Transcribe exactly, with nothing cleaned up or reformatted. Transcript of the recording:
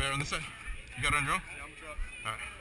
Bear on this side. You got it on your own? Yeah, I'm gonna try. All right.